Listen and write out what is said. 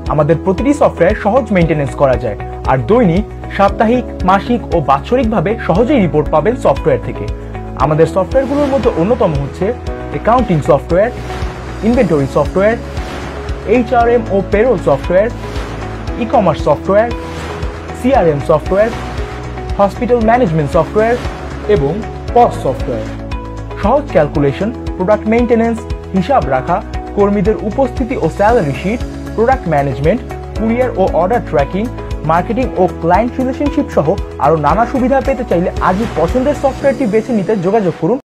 আমাদের প্রতিটি সফটওয়্যার সহজ মেইনটেনেন্স করা যায়, আর দৈনিক, সাপ্তাহিক, মাসিক ও বাৎসরিকভাবে সহজেই রিপোর্ট পাবেন সফটওয়্যার থেকে। আমাদের সফটওয়্যারগুলোর মধ্যে অন্যতম হচ্ছে accounting software, inventory software, HRM ও payroll software, e-commerce software, CRM software, hospital management software এবং POS সফটওয়্যার। সহজ ক্যালকুলেশন, প্রোডাক্ট মেইনটেনেন্স, হিসাব রাখা, কর্মীদের উপস্থিতি ও salary sheet, product management, courier ও অর্ডার ট্র্যাকিং, মার্কেটিং ও ক্লায়েন্ট রিলেশনশিপ সহ আরও নানা সুবিধা পেতে চাইলে আজই পছন্দের সফটওয়্যারটি বেছে নিতে যোগাযোগ করুন